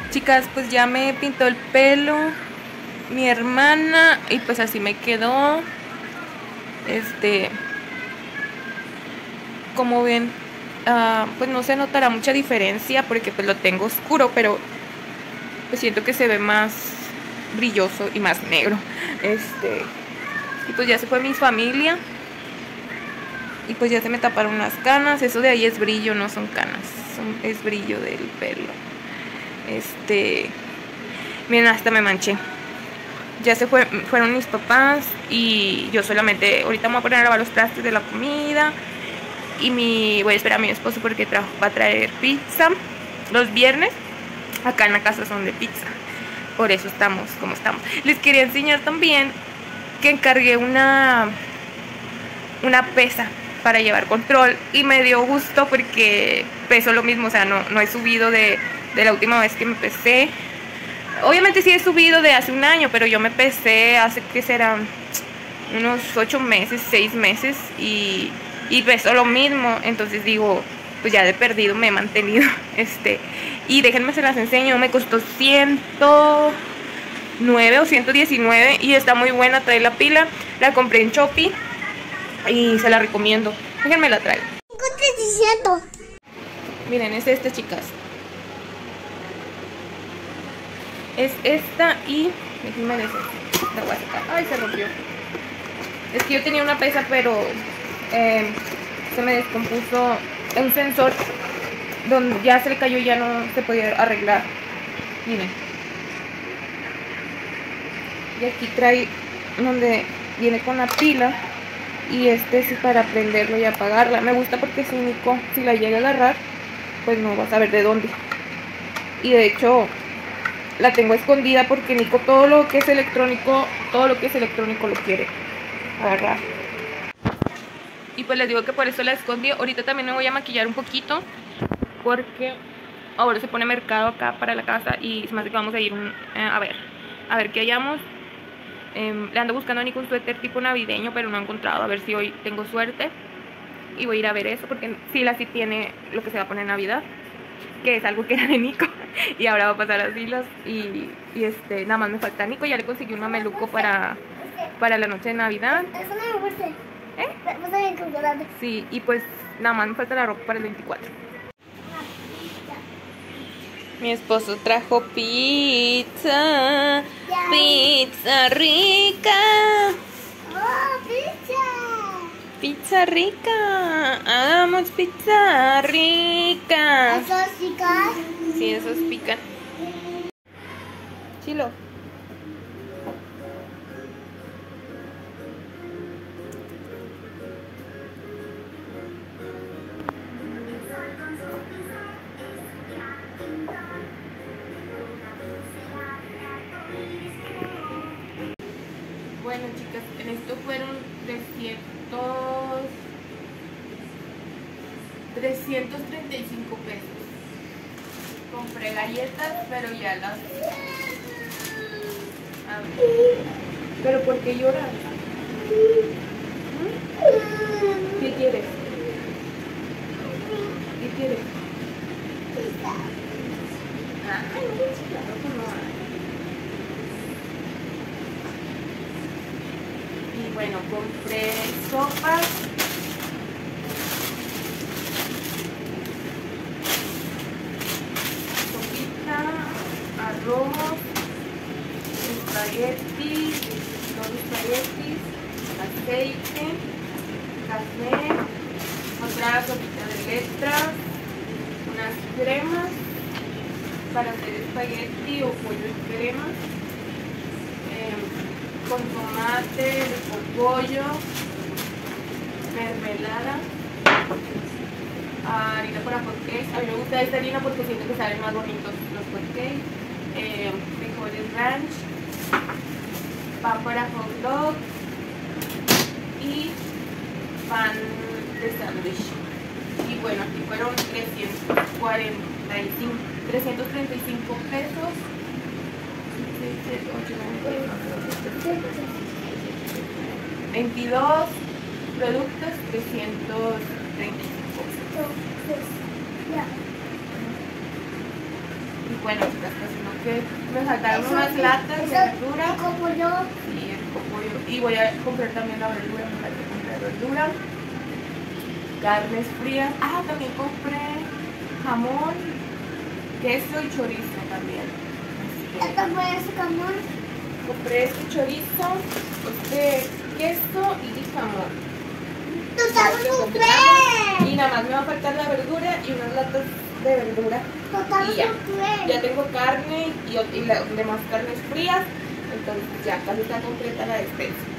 Chicas, pues ya me pintó el pelo mi hermana y pues así me quedó. Como ven, pues no se notará mucha diferencia porque pues lo tengo oscuro, pero pues siento que se ve más brilloso y más negro. Y pues ya se fue mi familia y pues ya se me taparon las canas. Eso de ahí es brillo, no son canas, es brillo del pelo. Miren, hasta me manché. Ya fueron mis papás y yo solamente ahorita me voy a poner a lavar los trastes de la comida y voy a esperar a mi esposo porque va a traer pizza los viernes. Acá en la casa son de pizza, por eso estamos como estamos. Les quería enseñar también que encargué una pesa para llevar control y me dio gusto porque peso lo mismo, o sea, no he subido de la última vez que me pesé. Obviamente sí he subido de hace un año, pero yo me pesé hace que serán unos 8 meses, 6 meses y peso lo mismo. Entonces digo, pues ya de perdido me he mantenido. Y déjenme se las enseño, me costó 109 o 119 y está muy buena, trae la pila. La compré en Shopee y se la recomiendo. Déjenme la traigo. ¿Qué estás diciendo? Miren, es chicas. Es esta y... déjenme decir, la voy a sacar. Ay, se rompió. Es que yo tenía una pesa, pero se me descompuso un sensor donde ya se le cayó y ya no se podía arreglar. Miren. Y aquí trae donde viene con la pila. Y este es para prenderlo y apagarla. Me gusta porque si Nico, si la llega a agarrar, pues no va a saber de dónde. Y de hecho la tengo escondida porque Nico todo lo que es electrónico lo quiere agarrar. Y pues les digo que por eso la escondí. Ahorita también me voy a maquillar un poquito porque ahora se pone mercado acá para la casa y se me hace que vamos a ir a ver qué hallamos. Le ando buscando a Nico un suéter tipo navideño, pero no he encontrado. A ver si hoy tengo suerte y voy a ir a ver eso, porque Sila sí tiene lo que se va a poner en Navidad, que es algo que era de Nico y ahora va a pasar a Silas. Y nada más me falta Nico. Ya le conseguí un mameluco para la noche de Navidad. Eso no me gusta. Vas a ver con colores. Sí, y pues nada más me falta la ropa para el 24. Mi esposo trajo pizza. Pizza rica. ¡Oh, pizza! Pizza rica. Hagamos pizza rica. ¿Esos chicas? Sí, esos pican. Chilo. Bueno, chicas, en esto fueron 335 pesos. Compré galletas, pero ya las... A ver. ¿Pero por qué lloras? ¿Qué quieres? ¿Qué quieres? Ay, claro que no hay. Y bueno, compré sopas. Sopita, arroz, espaguetis, dos espaguetis, aceite, café, otra sopita de letras, unas cremas para hacer espagueti o pollo en crema, con tomate, con pollo, mermelada, harina para hotcakes. A mí me gusta esta harina porque siento que salen más bonitos los hotcakes. Frijoles ranch, pan para hot dog y pan de sándwich. Y bueno, aquí fueron 335 pesos. 22 productos, 335. bueno, chicas, pues sino que me faltaron unas latas de verdura. Como yo. Sí, el pollo. Y voy a comprar también la verdura, me falta comprar verdura. Carnes frías. Ah, también compré jamón, queso y chorizo también. Esto fue ese camón. Compré este chorizo, este queso y jamón. ¡Tú sabes Ya un y nada más me va a faltar la verdura y unas latas de verdura. Y ya, ya tengo carne y las demás carnes frías. Entonces ya casi está completa la despensa.